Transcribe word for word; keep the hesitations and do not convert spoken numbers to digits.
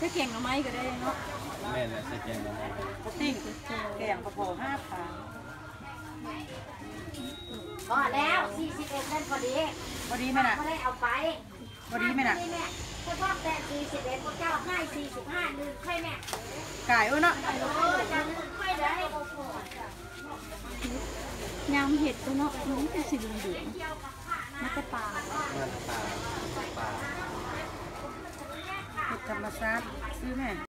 ถ้าเก่งเอาไม้ก็ได้เนาะแม่เลยใส่แกงมาได้ปกติแกงกระเพาะห้าขาพอแล้วสี่สิบเอ็ดนั่นพอดีพอดีไหมน่ะไม่ได้เอาไปพอดีไหมน่ะพวกพ่อแต่สี่สิบเอ็ดพวกเจ้าให้สี่สิบห้าลืมใช่ไหมไก่เนาะไม่ได้ยำเห็ดตัวเนาะมันจะสีเหลืองๆมันจะปลามันปลาปลาเห็ดธรรมชาติซื้อแม่